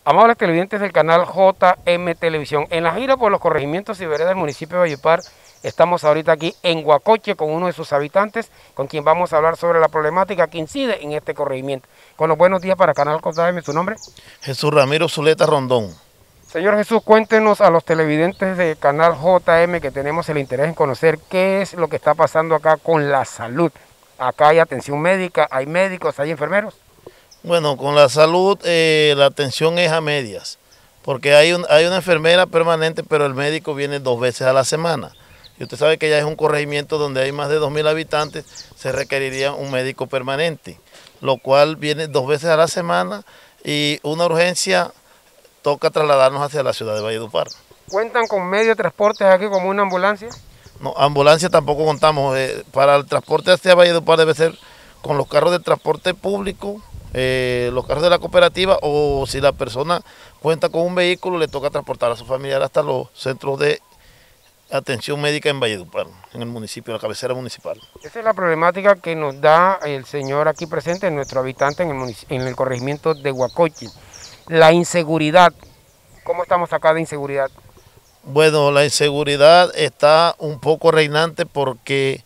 Amables televidentes del canal JM Televisión, en la gira por los corregimientos y veredas del municipio de Valledupar, estamos ahorita aquí en Guacoche con uno de sus habitantes, con quien vamos a hablar sobre la problemática que incide en este corregimiento. Con los buenos días para Canal JM, ¿su nombre? Jesús Ramiro Zuleta Rondón. Señor Jesús, cuéntenos a los televidentes del canal JM que tenemos el interés en conocer qué es lo que está pasando acá con la salud. Acá hay atención médica, hay médicos, hay enfermeros. Bueno, con la salud la atención es a medias, porque hay una enfermera permanente, pero el médico viene 2 veces a la semana. Y usted sabe que ya es un corregimiento donde hay más de 2.000 habitantes, se requeriría un médico permanente, lo cual viene 2 veces a la semana y una urgencia toca trasladarnos hacia la ciudad de Valledupar. ¿Cuentan con medio de transporte aquí como una ambulancia? No, ambulancia tampoco contamos. Para el transporte hacia Valledupar debe ser con los carros de transporte público, los carros de la cooperativa, o si la persona cuenta con un vehículo le toca transportar a su familiar hasta los centros de atención médica en Valledupar, en el municipio, la cabecera municipal. Esa es la problemática que nos da el señor aquí presente, nuestro habitante en el corregimiento de Guacoche. La inseguridad, ¿cómo estamos acá de inseguridad? Bueno, la inseguridad está un poco reinante porque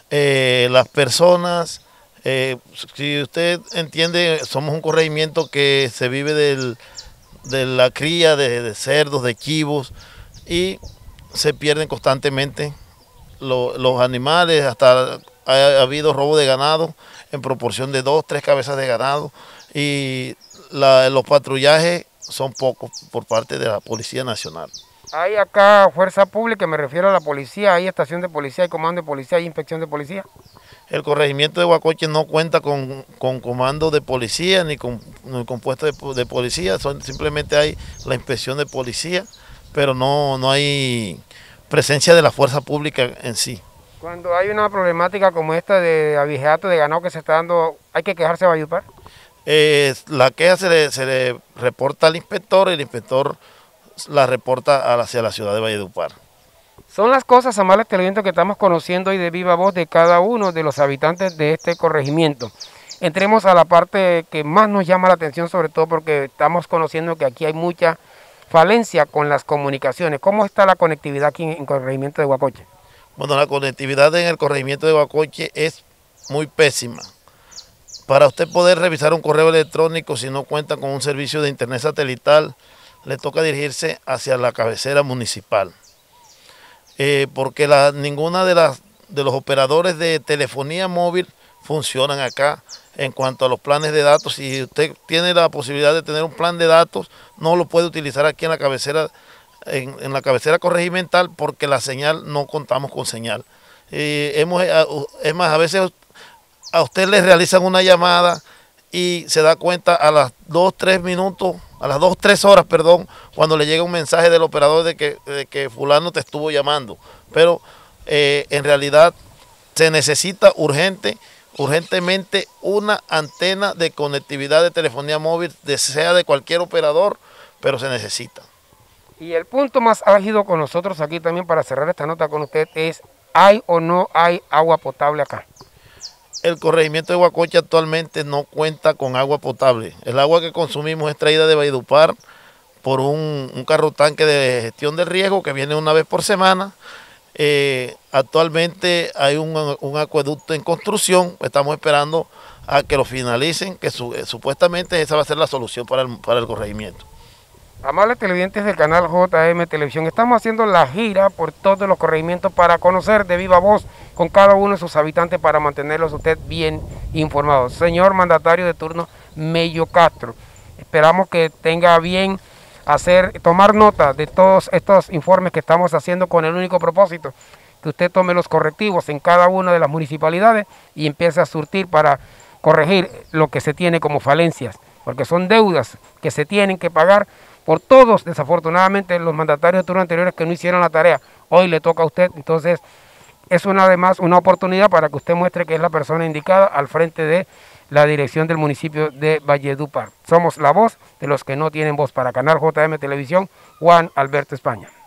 las personas, si usted entiende, somos un corregimiento que se vive de la cría de cerdos, de chivos, y se pierden constantemente los animales. Hasta ha habido robo de ganado en proporción de 2, 3 cabezas de ganado, y los patrullajes son pocos por parte de la Policía Nacional. ¿Hay acá fuerza pública? Me refiero a la policía, ¿hay estación de policía, hay comando de policía, hay inspección de policía? El corregimiento de Guacoche no cuenta con comando de policía ni con puestos de policía, simplemente hay la inspección de policía, pero no hay presencia de la fuerza pública en sí. Cuando hay una problemática como esta de abigeato de ganado que se está dando, ¿hay que quejarse a Valledupar? La queja se le reporta al inspector y el inspector la reporta hacia la ciudad de Valledupar. Son las cosas, amables televidentes, que estamos conociendo hoy de viva voz de cada uno de los habitantes de este corregimiento. Entremos a la parte que más nos llama la atención, sobre todo porque estamos conociendo que aquí hay mucha falencia con las comunicaciones. ¿Cómo está la conectividad aquí en el corregimiento de Guacoche? Bueno, la conectividad en el corregimiento de Guacoche es muy pésima. Para usted poder revisar un correo electrónico, si no cuenta con un servicio de internet satelital, le toca dirigirse hacia la cabecera municipal. Porque ninguna de los operadores de telefonía móvil funcionan acá en cuanto a los planes de datos. Si usted tiene la posibilidad de tener un plan de datos, no lo puede utilizar aquí en la cabecera, en la cabecera corregimental, porque la señal, no contamos con señal. Es más, a veces a usted le realizan una llamada y se da cuenta a las 2, 3 minutos, a las 2, 3 horas, perdón, cuando le llega un mensaje del operador de que fulano te estuvo llamando. Pero en realidad se necesita urgentemente una antena de conectividad de telefonía móvil, sea de cualquier operador, pero se necesita. Y el punto más álgido con nosotros aquí también, para cerrar esta nota con usted, es: ¿hay o no hay agua potable acá? El corregimiento de Guacoche actualmente no cuenta con agua potable. El agua que consumimos es traída de Valledupar por un carro tanque de gestión del riego que viene una vez por semana. Actualmente hay un acueducto en construcción. Estamos esperando a que lo finalicen, que supuestamente esa va a ser la solución para el corregimiento. Amables televidentes del canal JM Televisión, estamos haciendo la gira por todos los corregimientos para conocer de viva voz con cada uno de sus habitantes, para mantenerlos usted bien informados. Señor mandatario de turno Mello Castro, esperamos que tenga bien tomar nota de todos estos informes que estamos haciendo, con el único propósito que usted tome los correctivos en cada una de las municipalidades y empiece a surtir para corregir lo que se tiene como falencias, porque son deudas que se tienen que pagar por todos. Desafortunadamente, los mandatarios de turno anteriores que no hicieron la tarea, hoy le toca a usted. Entonces es además una oportunidad para que usted muestre que es la persona indicada al frente de la dirección del municipio de Valledupar. Somos la voz de los que no tienen voz. Para Canal JM Televisión, Juan Alberto España.